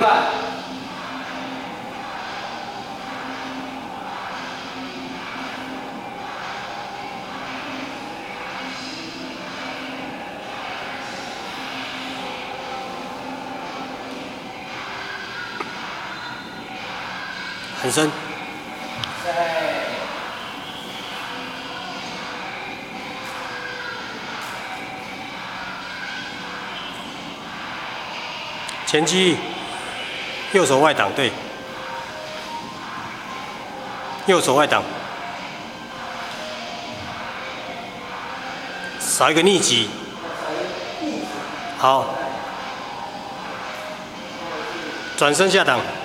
半。 很深。前击，右手外挡，对，右手外挡，少一个逆击，好，转身下挡。